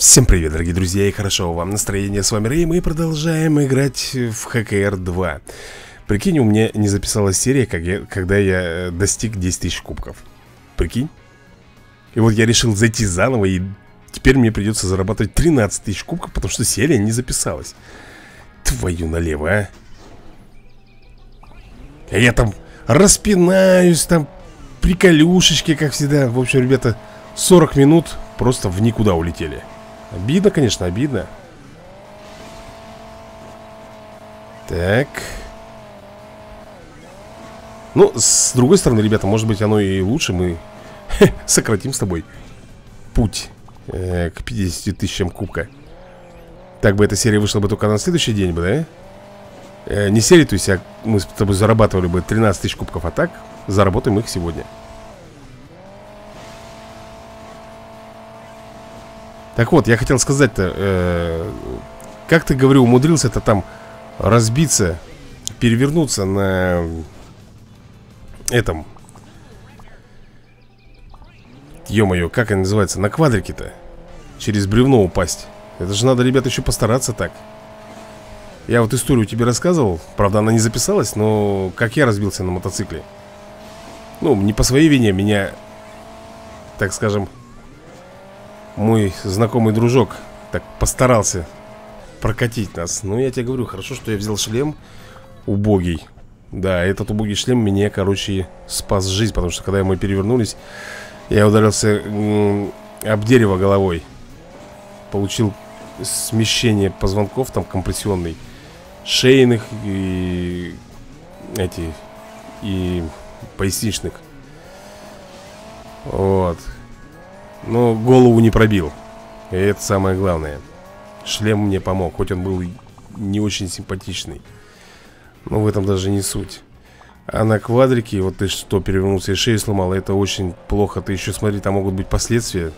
Всем привет, дорогие друзья, и хорошо вам настроение. С вами Рэй, мы продолжаем играть в ХКР 2. Прикинь, у меня не записалась серия, когда я достиг 10 тысяч кубков. Прикинь. И вот я решил зайти заново, и теперь мне придется зарабатывать 13 тысяч кубков, потому что серия не записалась. Твою налево, а. А я там распинаюсь, там приколюшечки, как всегда. В общем, ребята, 40 минут просто в никуда улетели. Обидно, конечно, обидно. Так. Ну, с другой стороны, ребята, может быть, оно и лучше. Мы сократим с тобой путь к 50 тысячам кубка. Так бы эта серия вышла бы только на следующий день бы, да? Не серия, то есть мы с тобой зарабатывали бы 13 тысяч кубков. А так заработаем их сегодня. Так вот, я хотел сказать-то, как ты, говорю, умудрился-то там разбиться, перевернуться на этом, ё-моё, как она называется, на квадрике-то, через бревно упасть. Это же надо, ребята, еще постараться так. Я вот историю тебе рассказывал, правда, она не записалась, но как я разбился на мотоцикле. Ну, не по своей вине, меня, так скажем, мой знакомый дружок так постарался прокатить нас. Ну, я тебе говорю, хорошо, что я взял шлем убогий. Да, этот убогий шлем мне, короче, спас жизнь. Потому что, когда мы перевернулись, я ударился об дерево головой. Получил смещение позвонков, там, компрессионный, шейных и поясничных. Вот. Но голову не пробил. И это самое главное. Шлем мне помог, хоть он был не очень симпатичный. Но в этом даже не суть. А на квадрике, вот ты что, перевернулся и шею сломал, это очень плохо. Ты еще смотри, там могут быть последствия.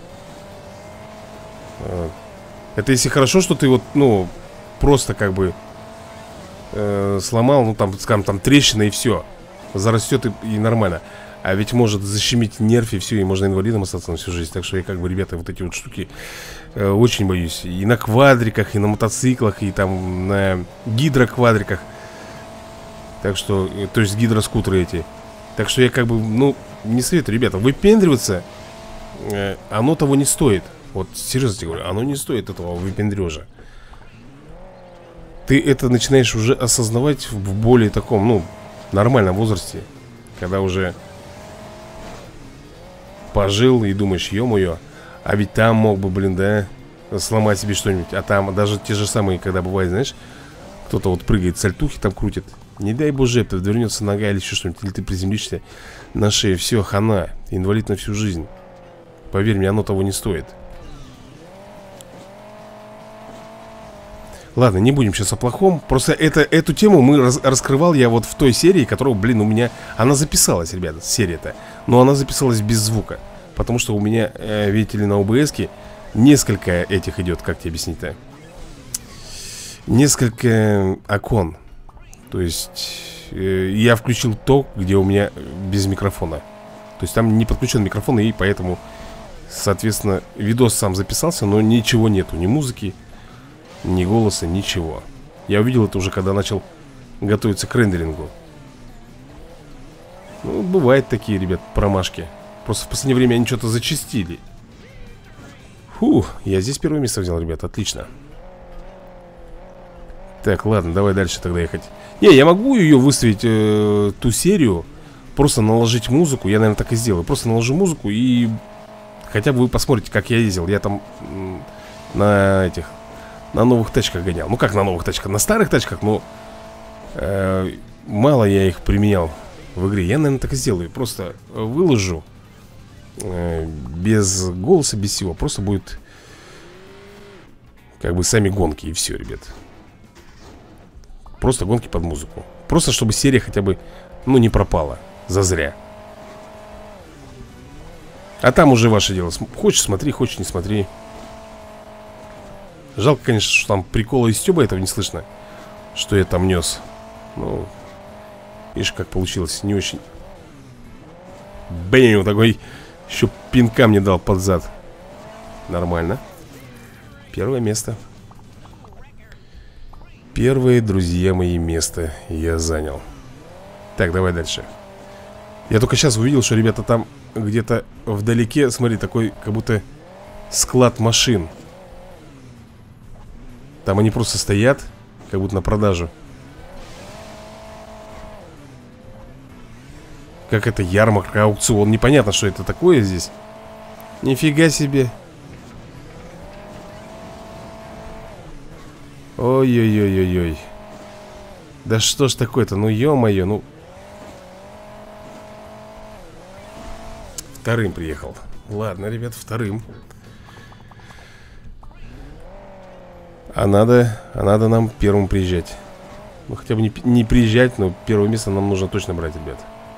Это если хорошо, что ты вот, ну, просто как бы сломал, ну там, скажем, там трещина и все. Зарастет и нормально. А ведь может защемить нерв и все, и можно инвалидом остаться на всю жизнь. Так что я, как бы, ребята, вот эти вот штуки очень боюсь. И на квадриках, и на мотоциклах, и там на гидроквадриках. Так что, то есть гидроскутеры эти. Так что я, как бы, ну, не советую, ребята, выпендриваться оно того не стоит. Вот, серьезно тебе говорю, оно не стоит этого выпендрежа. Ты это начинаешь уже осознавать в более таком, ну, нормальном возрасте. Когда уже пожил и думаешь, ё-моё, а ведь там мог бы, блин, да, сломать себе что-нибудь. А там даже те же самые, когда бывает, знаешь, кто-то вот прыгает, сальтухи там крутит. Не дай боже, это вернется нога или еще что-нибудь, или ты приземлишься на шее, все, хана, инвалид на всю жизнь. Поверь мне, оно того не стоит. Ладно, не будем сейчас о плохом. Просто эту тему раскрывал я вот в той серии, которая, блин, у меня... Она записалась, ребята, серия-то. Но она записалась без звука. Потому что у меня, видите ли, на ОБС-ке несколько этих идет, как тебе объяснить-то? Несколько окон. То есть я включил то, где у меня без микрофона. То есть там не подключен микрофон, и поэтому, соответственно, видос сам записался, но ничего нету, ни музыки, ни голоса, ничего. Я увидел это уже, когда начал готовиться к рендерингу. Ну, бывают такие, ребят, промашки. Просто в последнее время они что-то зачастили. Фух, я здесь первое место взял, ребят, отлично. Так, ладно, давай дальше тогда ехать. Не, я могу ее выставить, ту серию. Просто наложить музыку. Я, наверное, так и сделаю. Просто наложу музыку и хотя бы вы посмотрите, как я ездил. Я там на новых тачках гонял. Ну как на новых тачках? На старых тачках, но мало я их применял в игре. Я, наверное, так и сделаю. Просто выложу без голоса, без всего. Просто будет как бы сами гонки и все, ребят. Просто гонки под музыку. Просто чтобы серия хотя бы, ну, не пропала зазря. А там уже ваше дело. Хочешь смотри, хочешь не смотри. Жалко, конечно, что там прикола и стёба этого не слышно, что я там нес. Ну, видишь, как получилось, не очень. Бэм, такой еще пинка мне дал под зад. Нормально. Первое место. Первое, друзья мои, место я занял. Так, давай дальше. Я только сейчас увидел, что, ребята, там где-то вдалеке, смотри, такой, как будто склад машин. Там они просто стоят, как будто на продажу. Как это, ярмарка, аукцион. Непонятно, что это такое здесь. Нифига себе. Ой-ой-ой-ой-ой. Да что ж такое-то, ну ё-моё, ну. Вторым приехал. Ладно, ребят, вторым. А надо нам первым приезжать. Ну хотя бы не приезжать, но первое место нам нужно точно брать, ребят.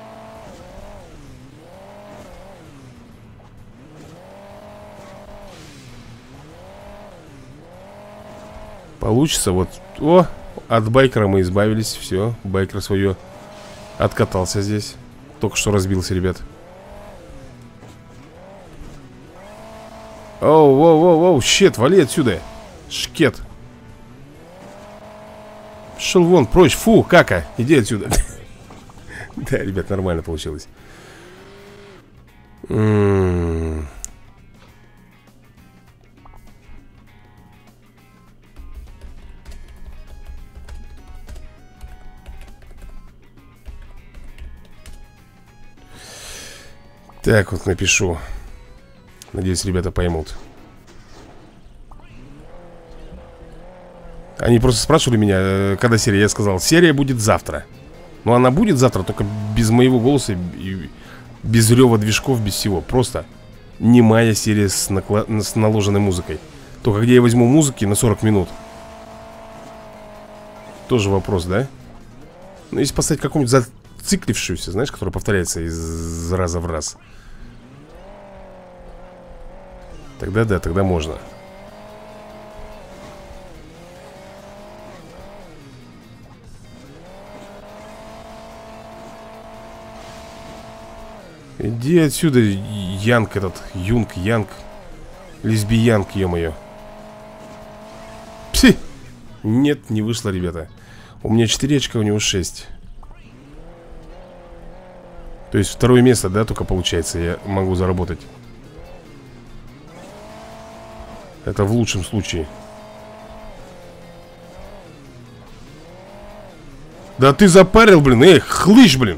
Получится, вот. О, от байкера мы избавились. Все, байкер свое откатался здесь. Только что разбился, ребят. Оу, оу, оу, оу, щет, вали отсюда. Шкет. Шел вон, прочь, фу, кака, иди отсюда. Да, ребят, нормально получилось. Так вот напишу. Надеюсь, ребята поймут. Они просто спрашивали меня, когда серия. Я сказал, серия будет завтра. Но она будет завтра, только без моего голоса и без рева движков, без всего. Просто немая серия с наложенной музыкой. Только где я возьму музыки на 40 минут? Тоже вопрос, да? Ну, если поставить какую-нибудь зациклившуюся, знаешь, которая повторяется из раза в раз, тогда да, тогда можно. Иди отсюда, Янг этот, Янг. Лесбиянг, ё-моё. Пси! Нет, не вышло, ребята. У меня 4 очка, у него 6. То есть второе место, да, только получается я могу заработать. Это в лучшем случае. Да ты запарил, блин, хлыщ, блин.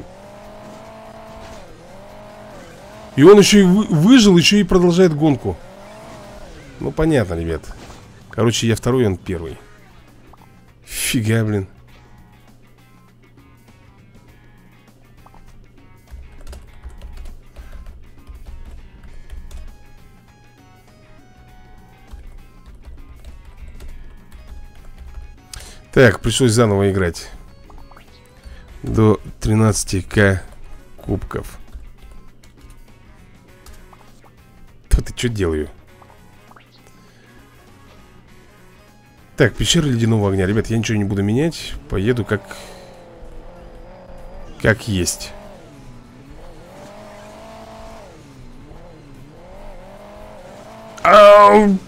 И он еще и выжил, еще и продолжает гонку. Ну, понятно, ребят. Короче, я второй, он первый. Фига, блин. Так, пришлось заново играть. До 13к кубков. Ты что делаю? Так, пещера ледяного огня. Ребят, я ничего не буду менять. Поеду как есть. Ау!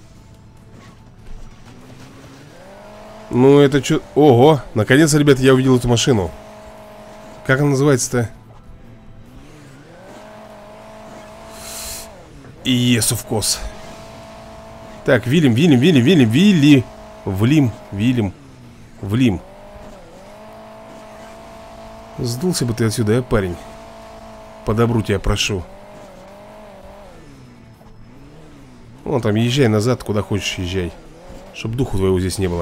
Ну это что? Ого, наконец-то, ребят, я увидел эту машину. Как она называется-то? Yes, of course. Так, Вилим. Влим. Сдулся бы ты отсюда, парень. По добру тебя прошу. Вон там, езжай назад, куда хочешь езжай. Чтоб духу твоего здесь не было.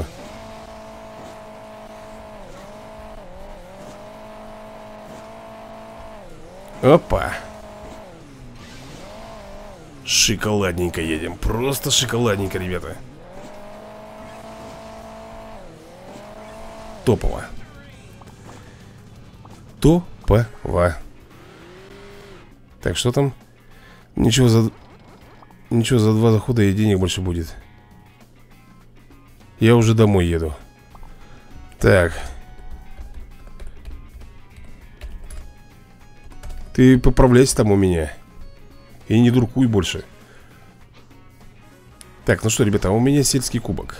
Опа. Шоколадненько едем. Просто шоколадненько, ребята. Топово. Топово. Так, что там? Ничего за 2 захода и денег больше будет. Я уже домой еду. Так. Ты поправляйся там у меня. И не дуркуй больше. Так, ну что, ребята, у меня сельский кубок.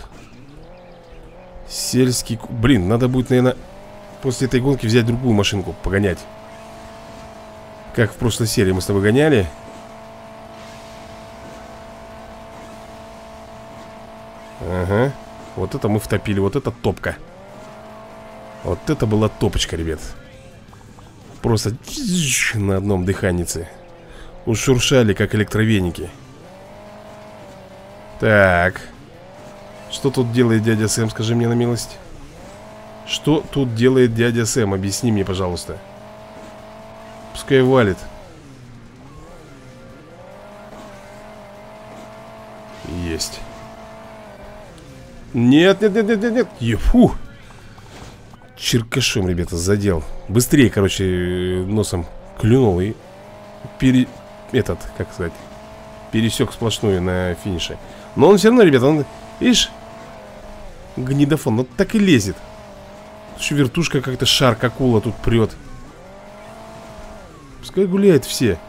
Блин, надо будет, наверное, после этой гонки взять другую машинку, погонять. Как в прошлой серии мы с тобой гоняли. Ага. Вот это мы втопили, вот это топка. Вот это была топочка, ребят. Просто на одном дыханице. Ушуршали, как электровеники. Так. Что тут делает дядя Сэм, скажи мне на милость. Что тут делает дядя Сэм, объясни мне, пожалуйста. Пускай валит. Есть. Нет, нет, нет, нет, нет, нет. Фу. Черкашом, ребята, задел. Быстрее, короче, носом клюнул и как сказать, пересек сплошную на финише. Но он все равно, ребята, он, видишь, гнидофон, вот так и лезет. Еще вертушка как-то шарк-акула тут прет. Пускай гуляют все.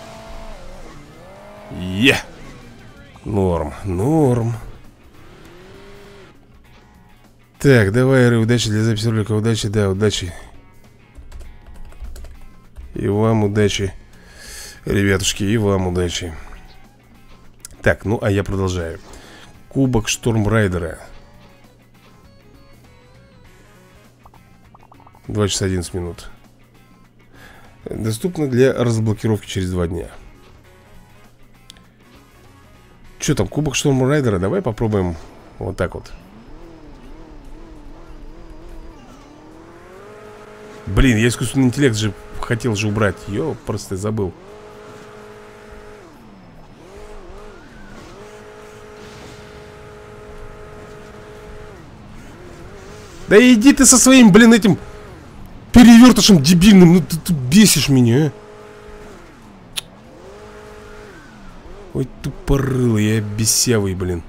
Норм, норм. Так, давай, удачи для записи ролика. Удачи, да, удачи. И вам удачи, ребятушки, и вам удачи. Так, ну, а я продолжаю. Кубок Штормрайдера. 2 часа 11 минут. Доступно для разблокировки через 2 дня. Что там, Кубок Штормрайдера? Давай попробуем вот так вот. Блин, я искусственный интеллект же хотел же убрать. Ё, просто забыл. Да иди ты со своим, блин, этим перевертышем дебильным. Ну ты бесишь меня, а. Ой, тупорылый, я бесявый, блин.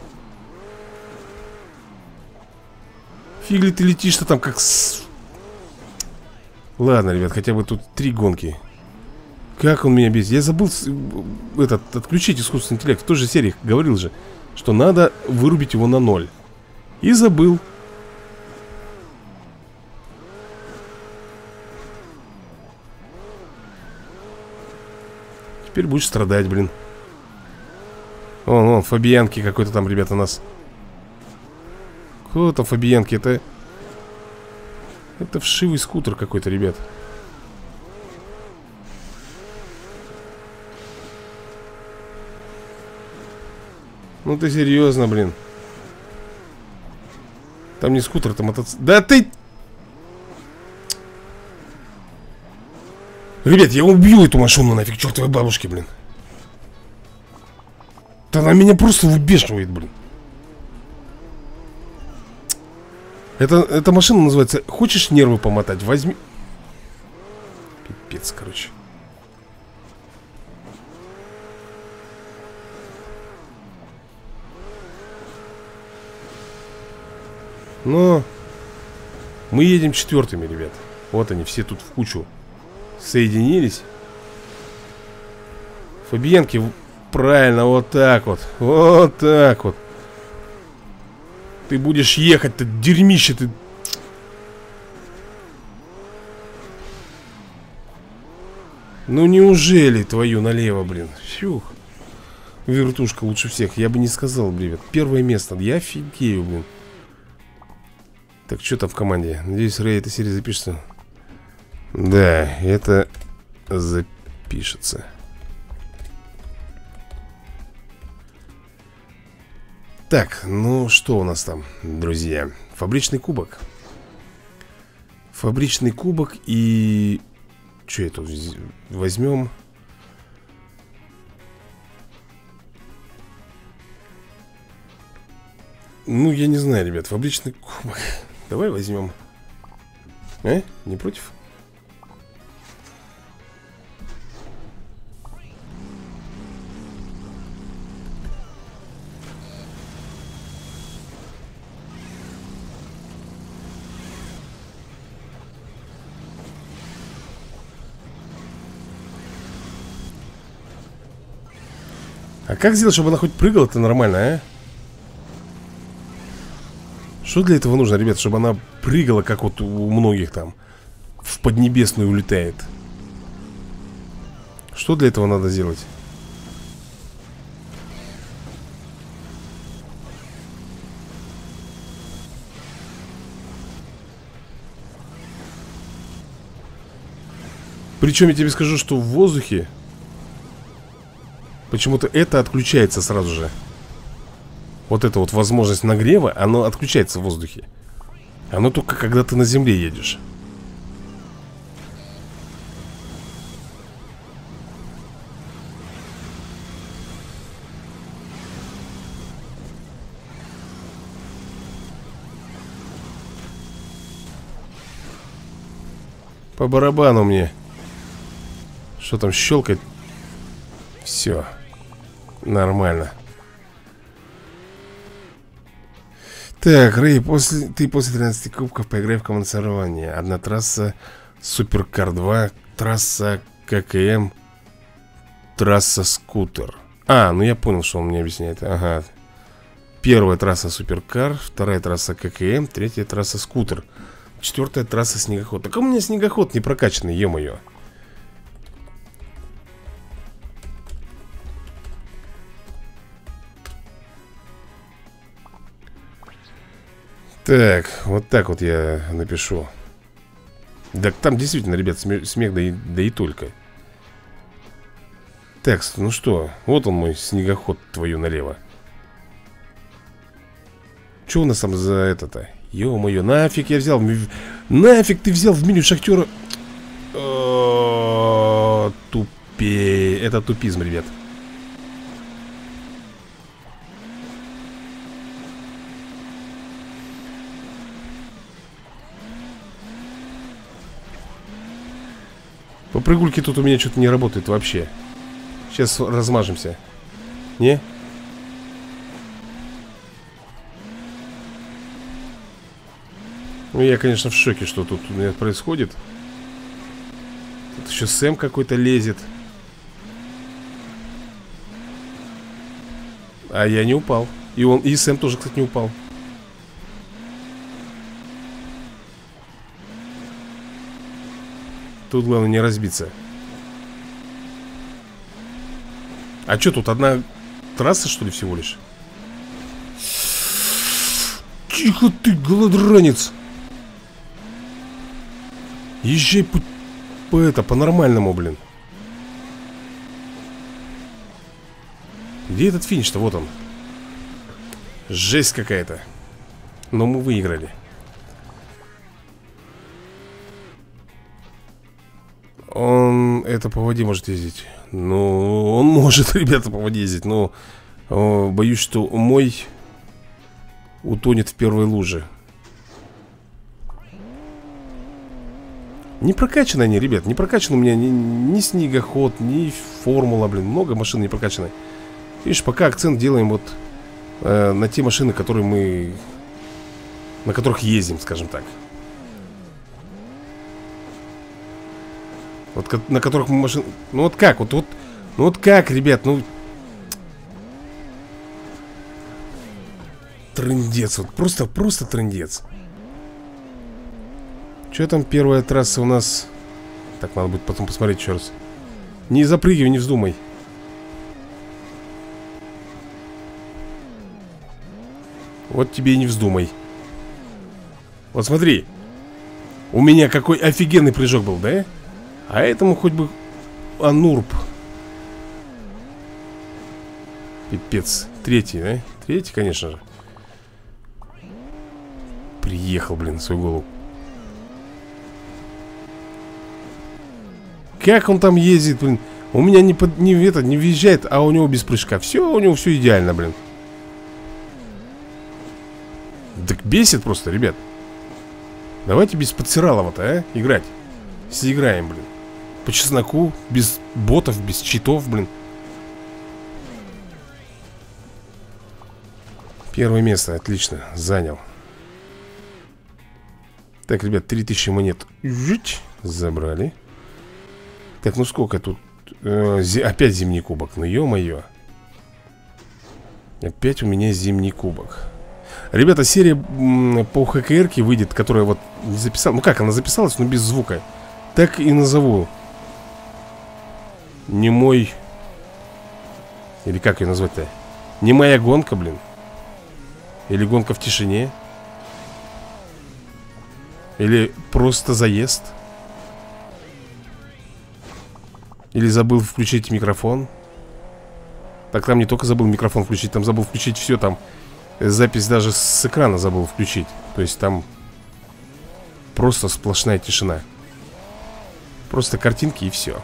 Фиг ли ты летишь-то там как с... Ладно, ребят, хотя бы тут 3 гонки. Как он меня бесит. Я забыл отключить искусственный интеллект. В той же серии говорил же, что надо вырубить его на 0. И забыл. Теперь будешь страдать, блин. Вон, Фабианки какой-то там, ребята, у нас. Кто там Фабианки? Это вшивый скутер какой-то, ребят. Ну ты серьезно, блин. Там не скутер, там мотоцикл. Да ты... Ребят, я убью эту машину нафиг, чертовой бабушки, блин. Да она меня просто выбешивает, блин. Эта машина называется «Хочешь нервы помотать? Возьми». Пипец, короче. Но мы едем 4-ми, ребят. Вот они, все тут в кучу соединились. Фабиенки, правильно, вот так вот. Вот так вот. Ты будешь ехать, ты дерьмище, ты. Ну неужели твою налево, блин. Фух. Вертушка лучше всех. Я бы не сказал, ребят. 1-е место. Я офигею, блин. Так, что там в команде? Надеюсь, Рэй, эта серия запишется. Да, это запишется. Так, ну что у нас там, друзья? Фабричный кубок. Фабричный кубок и... Что это возьмем? Ну, я не знаю, ребят, фабричный кубок. Давай возьмем. Не против? А как сделать, чтобы она хоть прыгала-то нормально, а? Что для этого нужно, ребят, чтобы она прыгала, как вот у многих там в Поднебесную улетает? Что для этого надо сделать? Причем я тебе скажу, что в воздухе почему-то это отключается сразу же. Вот эта вот возможность нагрева, оно отключается в воздухе. Оно только когда ты на земле едешь. По барабану мне. Что там щелкает? Все. Нормально. Так, Рэй, ты после 13 кубков поиграй в командирование. Одна трасса Суперкар 2, трасса ККМ, трасса Скутер. А, ну я понял, что он мне объясняет. Ага. Первая трасса Суперкар, вторая трасса ККМ, третья трасса Скутер, четвертая трасса Снегоход. Так у меня снегоход не прокачанный, ё-моё. Так, вот так вот я напишу. Да там действительно, ребят, смех да и только. Так, ну что, вот он мой снегоход твою налево. Че у нас там за это-то? Ё-моё, нафиг я взял. Нафиг ты взял в меню шахтера. Тупее. Это тупизм, ребят. Попрыгульки тут у меня что-то не работает вообще. Сейчас размажемся. Не? Ну, я, конечно, в шоке, что тут у меня происходит. Тут еще Сэм какой-то лезет. А я не упал. И Сэм тоже, кстати, не упал. Тут главное не разбиться. А что тут, одна трасса, что ли, всего лишь? Тихо ты, голодранец. Езжай по-нормальному, блин. Где этот финиш-то? Вот он. Жесть какая-то. Но мы выиграли. Он это по воде может ездить. Ну, он может, ребята, по воде ездить. Но боюсь, что мой утонет в первой луже. Не прокачаны они, ребят. Не прокачан у меня ни снегоход, ни формула, блин. Много машин не прокачаны. Видишь, пока акцент делаем вот на те машины, на которых ездим, скажем так. Вот на которых мы машины... Ну вот как, ну вот как, ребят, ну... Трындец, вот просто трындец. Что там первая трасса у нас? Так, надо будет потом посмотреть еще раз. Не запрыгивай, не вздумай. Вот тебе и не вздумай. Вот смотри. У меня какой офигенный прыжок был, да? А этому хоть бы Анурб. Пипец. Третий, да? Третий, конечно же. Приехал, блин, в свою голову. Как он там ездит, блин? У меня не въезжает, а у него без прыжка. Все, у него все идеально, блин. Так бесит просто, ребят. Давайте без подсиралова-то, а? Играть. Если играем, блин. По чесноку, без ботов, без читов, блин. Первое место, отлично, занял. Так, ребят, 3000 монет. Жуть, забрали. Так, ну сколько тут? Опять зимний кубок, ну ё-моё. Опять у меня зимний кубок. Ребята, серия по ХКР-ке выйдет, которая вот не записала. Ну как, она записалась, но без звука. Так и назову. Не мой... Или как ее назвать-то? Не моя гонка, блин. Или гонка в тишине. Или просто заезд. Или забыл включить микрофон. Так там не только забыл микрофон включить, там забыл включить все, там запись даже с экрана забыл включить. То есть там просто сплошная тишина. Просто картинки и все.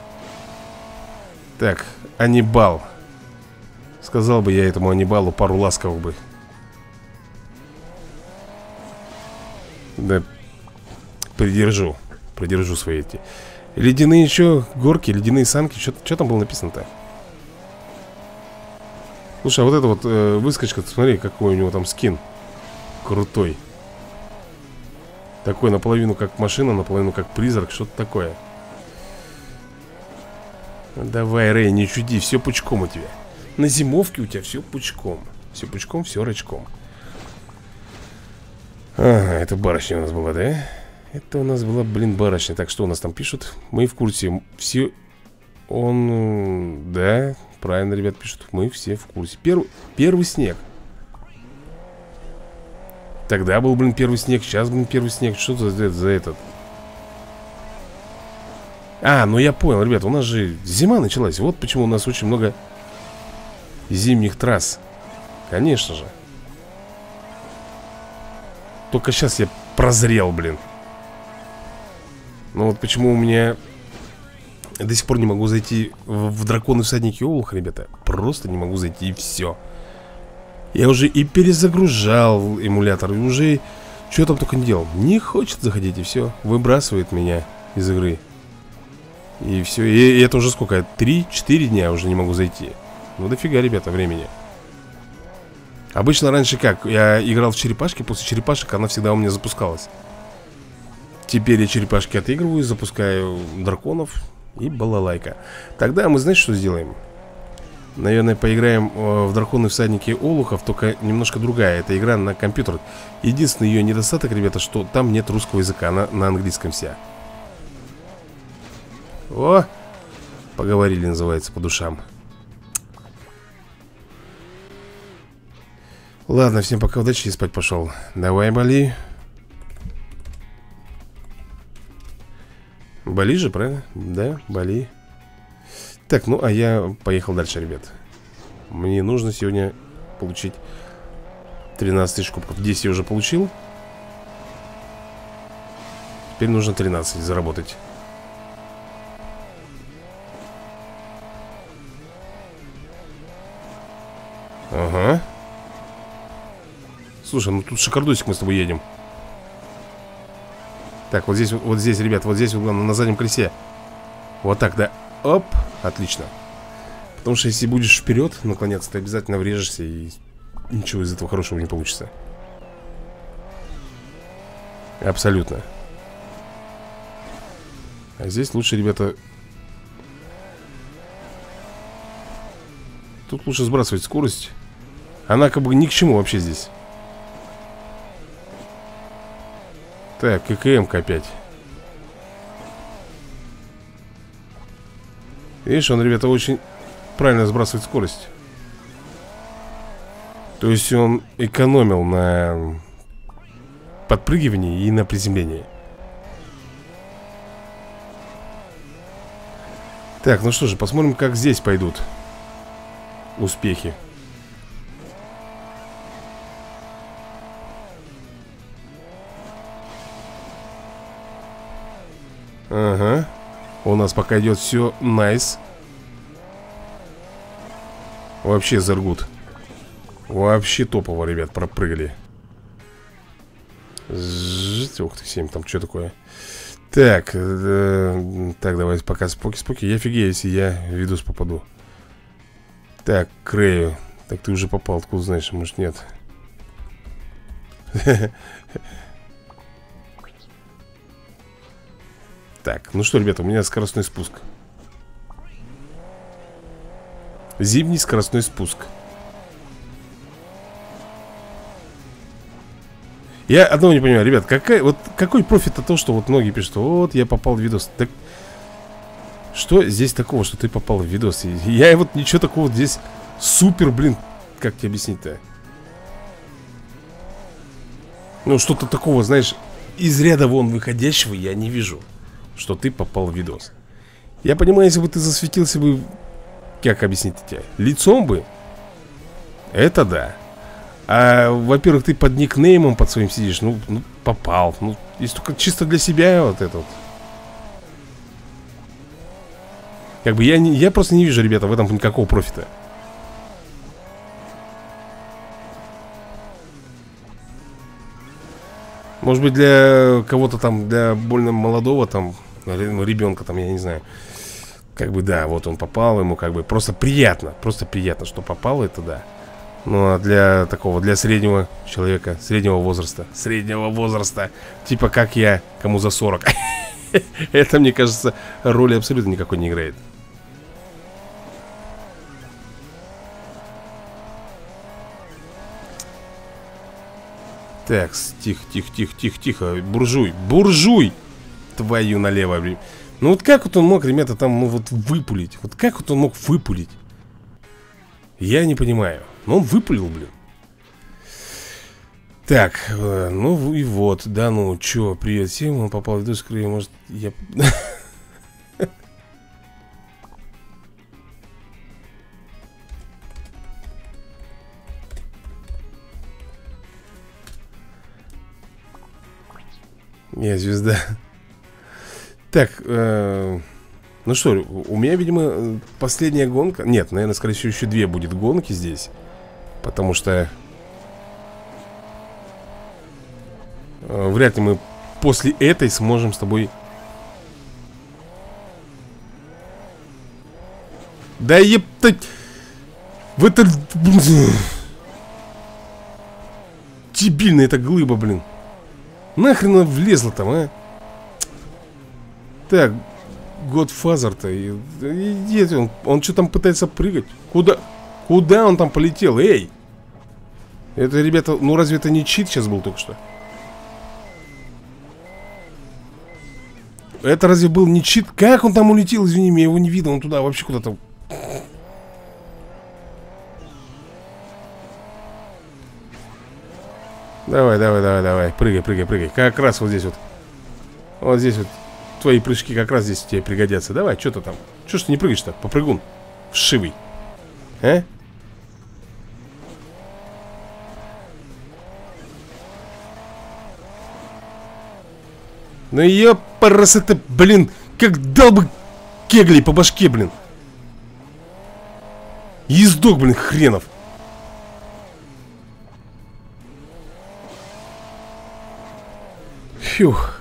Так, Аннибал. Сказал бы я этому Аннибалу пару ласковых бы. Да, придержу свои эти ледяные еще горки, ледяные санки. Что там было написано-то? Слушай, а вот это вот выскочка, смотри, какой у него там скин. Крутой. Такой наполовину как машина, наполовину как призрак. Что-то такое. Давай, Рэй, не чуди, все пучком у тебя. На зимовке у тебя все пучком. Все пучком, все рачком. Ага, это барышня у нас была, да? Это у нас была, блин, барышня. Так, что у нас там пишут? Мы в курсе. Все... Он... Да, правильно, ребят, пишут. Мы все в курсе. Первый снег. Тогда был, блин, первый снег. Сейчас, блин, первый снег. Что за этот? А, ну я понял, ребят. У нас же зима началась. Вот почему у нас очень много зимних трасс. Конечно же. Только сейчас я прозрел, блин. Ну вот почему у меня до сих пор не могу зайти в драконы всадники Олуха, ребята. Просто не могу зайти, и все. Я уже и перезагружал эмулятор, и уже что там только не делал. Не хочет заходить, и все. Выбрасывает меня из игры. И все. И это уже сколько? 3-4 дня уже не могу зайти. Ну дофига, ребята, времени. Обычно раньше как? Я играл в черепашки, после черепашек она всегда у меня запускалась. Теперь я черепашки отыгрываю, запускаю драконов и балалайка. Тогда мы, знаете, что сделаем? Наверное, поиграем в драконы всадники Олухов, только немножко другая. Это игра на компьютер. Единственный ее недостаток, ребята, что там нет русского языка, она на английском вся. О! Поговорили, называется, по душам. Ладно, всем пока, удачи, и спать пошел. Давай, Бали. Бали же, правильно? Да, Бали. Так, ну, а я поехал дальше, ребят. Мне нужно сегодня получить 13 тысяч кубков. 10 я уже получил. Теперь нужно 13 заработать. Ага. Слушай, ну тут шикардосик, мы с тобой едем. Так, вот здесь, ребят, вот здесь, вот, главное, на заднем колесе. Вот так, да. Оп, отлично. Потому что если будешь вперед наклоняться, ты обязательно врежешься, и ничего из этого хорошего не получится. Абсолютно. А здесь лучше, ребята... Тут лучше сбрасывать скорость. Она как бы ни к чему вообще здесь. Так, ККМ-ка опять. Видишь, он, ребята, очень правильно сбрасывает скорость. То есть он экономил на подпрыгивании и на приземлении. Так, ну что же, посмотрим, как здесь пойдут успехи. Ага. У нас пока идет все найс. Вообще зергут. Вообще топово, ребят, пропрыгали. Ух ты, 7, там что такое? Так, так, давай пока споки-споки. Я офигею, если я в видос попаду. Так, Крею. Так ты уже попал, откуда знаешь, может нет. Так, ну что, ребята, у меня скоростной спуск. Зимний скоростной спуск. Я одного не понимаю, ребят, какой профит от того, что вот многие пишут, вот я попал в видос. Так что здесь такого, что ты попал в видос? Я вот ничего такого здесь супер, блин, как тебе объяснить-то? Ну, что-то такого, знаешь, из ряда вон выходящего я не вижу, что ты попал в видос. Я понимаю, если бы ты засветился бы, как объяснить тебе, лицом бы, это да. А, во-первых, ты под никнеймом под своим сидишь, ну попал. Ну, если только чисто для себя вот это вот. Как бы я просто не вижу, ребята, в этом никакого профита. Может быть, для кого-то там, для больно молодого там, ребенка там, я не знаю. Как бы, да, вот он попал, ему как бы просто приятно, что попало, это да. Ну, а для такого, для среднего человека, среднего возраста, типа как я, кому за 40, это, мне кажется, роли абсолютно никакой не играет. Так, тихо, буржуй, твою налево, блин. Ну вот как вот он мог, ребята, там, ну вот выпулить? Вот как вот он мог выпулить? Я не понимаю. Но он выпулил, блин. Так, ну и вот, да ну, чё, привет всем, он попал в видос, может, я... Я звезда. Так, ну что, у меня, видимо, последняя гонка. Нет, наверное, скорее всего, еще 2 будет гонки здесь. Потому что вряд ли мы после этой сможем с тобой... Да ептать! В это... Дебильная эта глыба, блин. Нахрен она влезла там, а? Так, Godfather-то иди, он что там пытается прыгать? Куда он там полетел? Эй! Это, ребята, ну разве это не чит сейчас был только что? Это разве был не чит? Как он там улетел, извини, меня его не видно. Он туда вообще куда-то... Давай, прыгай. Как раз вот здесь вот. Вот здесь вот. Твои прыжки как раз здесь тебе пригодятся. Давай, что ты там? Что ж ты не прыгаешь-то, попрыгун? Вшивый. А? Ну ёпарас это, блин, как дал бы кеглей по башке, блин. Ездок, блин, хренов. Фух.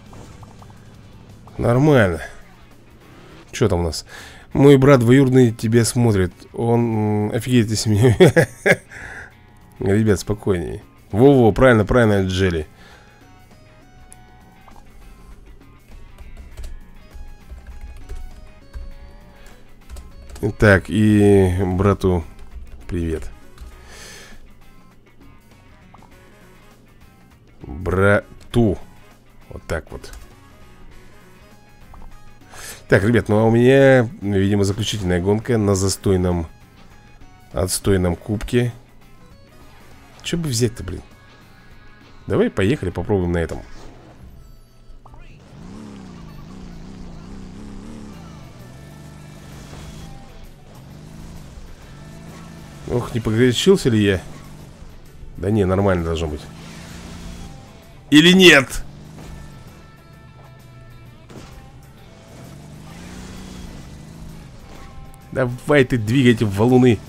Нормально. Что там у нас? Мой брат двоюродный тебя смотрит. Он офигеет, если меня... Ребят, спокойнее. Во-во, правильно, Джелли. Так, и брату привет. Брату. Вот так вот. Так, ребят, ну а у меня, видимо, заключительная гонка на отстойном кубке. Че бы взять-то, блин? Давай, поехали, попробуем на этом. Ох, не погорячился ли я? Да не, нормально должно быть. Или нет? Давай ты двигайте валуны.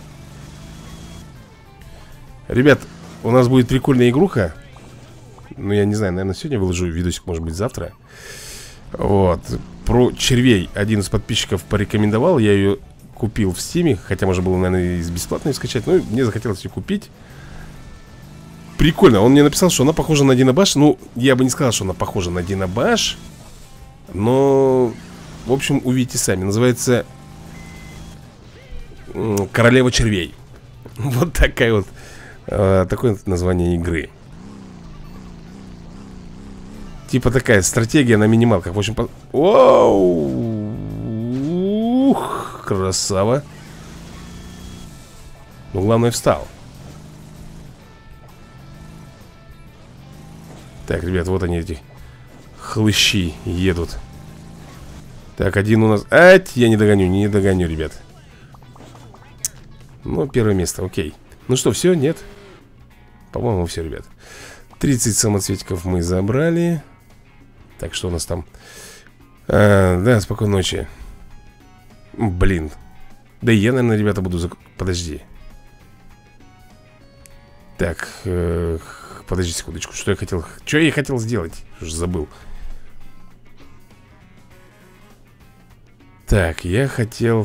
Ребят, у нас будет прикольная игруха. Ну, я не знаю, наверное, сегодня выложу видосик, может быть, завтра. Вот, про червей. Один из подписчиков порекомендовал. Я ее купил в Стиме. Хотя можно было, наверное, и бесплатно ее скачать. Но мне захотелось ее купить. Прикольно, он мне написал, что она похожа на Динобаш. Ну, я бы не сказал, что она похожа на Динобаш. Но, в общем, увидите сами. Называется Королева червей. Вот такая вот такое название игры. Типа такая стратегия на минималках. В общем, Оу! Ух, красава. Ну, главное, встал. Так, ребят, вот они, эти хлыщи едут. Так, один у нас... Ать, я не догоню, ребят. Ну, первое место, окей. Ну что, все, нет? По-моему, все, ребят. 30 самоцветиков мы забрали. Так, что у нас там? Да, спокойной ночи. Блин. Да и я, наверное, ребята, буду... Подожди. Так, подожди секундочку. Что я хотел... Что я хотел сделать? Уже забыл. Так, я хотел...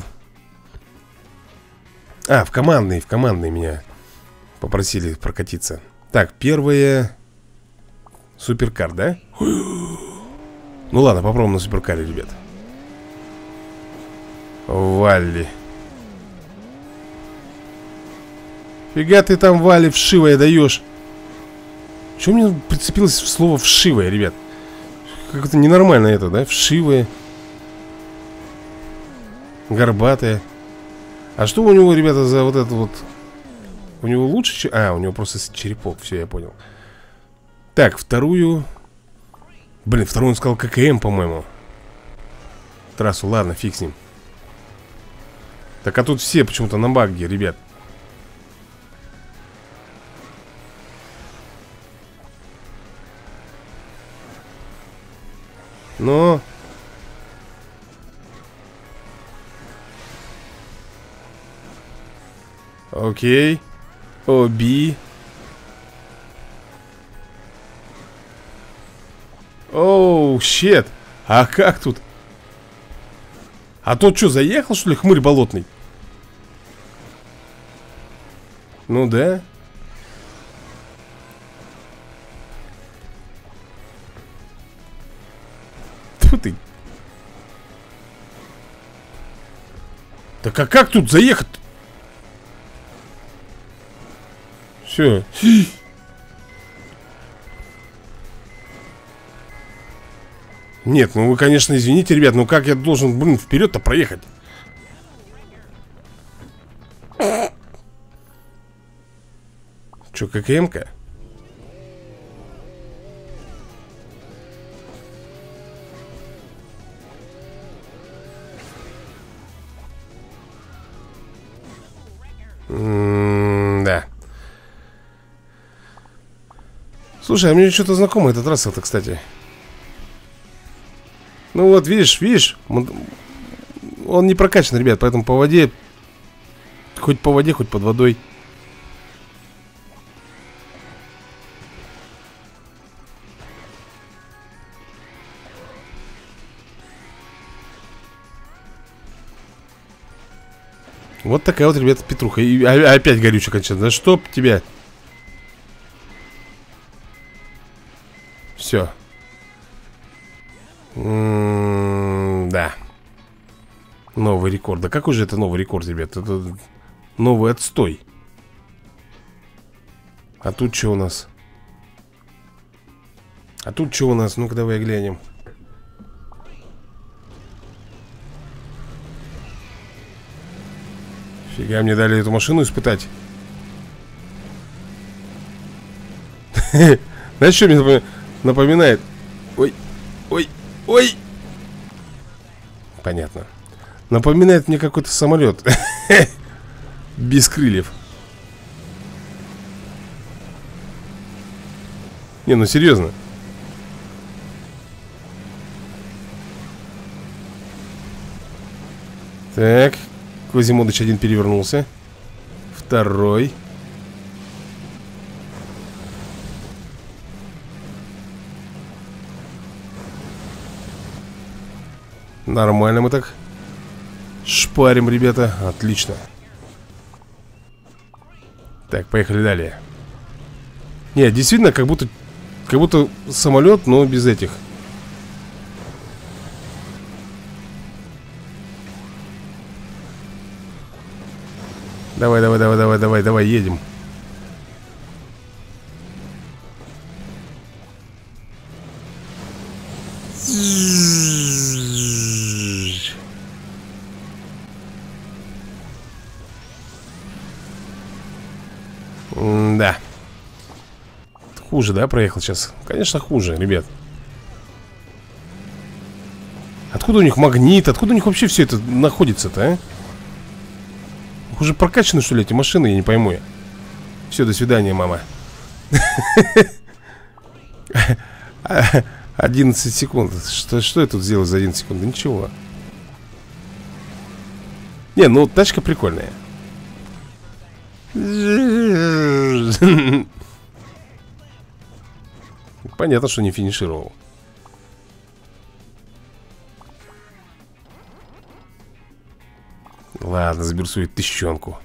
в командный меня попросили прокатиться. Так, первое... Суперкар, да? Ну ладно, попробуем на суперкаре, ребят. Валли. Фига ты там, Валли, вшивая даешь. Чего мне прицепилось в слово вшивая, ребят? Как-то ненормально это, да? Вшивая. Горбатая. А что у него, ребята, за вот это вот? У него лучше... у него просто черепок, все, я понял. Так, вторую... Блин, вторую он сказал ККМ, по-моему. Трассу, ладно, фиг с ним. Так, а тут все почему-то на багге, ребят. Но... Окей. Оби. Оу, щет. А как тут? А тот что, заехал, что ли, хмырь болотный? Ну да. Тьфу ты. Так а как тут заехать? Все. Нет, ну вы, конечно, извините, ребят, но как я должен, блин, вперед-то проехать? Че, ККМ-ка? Да. Слушай, а мне что-то знакомо эта трасса-то, кстати. Ну вот, видишь, он не прокачан, ребят, поэтому по воде, хоть под водой. Вот такая вот, ребята, петруха. И опять горючая кончается. Да чтоб тебя. Все. Да. Новый рекорд. Да какой же это новый рекорд, ребят? Это новый отстой. А тут что у нас? Ну-ка давай глянем. Фига, мне дали эту машину испытать. Знаешь, что мне напоминает? Ой. Понятно. Напоминает мне какой-то самолет. Без крыльев. Не, ну серьезно. Так. Квазимодыч один перевернулся. Второй. Нормально мы так шпарим, ребята. Отлично. Так, поехали далее. Не, действительно, как будто самолет, но без этих. Давай, едем. Да. Хуже, да, проехал сейчас? Конечно, хуже, ребят. Откуда у них магнит? Откуда у них вообще все это находится-то, а? Уже прокачаны, что ли, эти машины? Я не пойму я. Все, до свидания, мама. 11 секунд. Что я тут сделал за 11 секунд? Ничего. Не, ну тачка прикольная. Понятно, что не финишировал. Ладно, заберу свою тыщенку.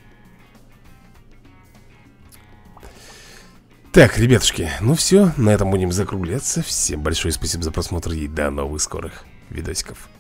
Так, ребятушки, ну все, на этом будем закругляться. Всем большое спасибо за просмотр и до новых скорых видосиков.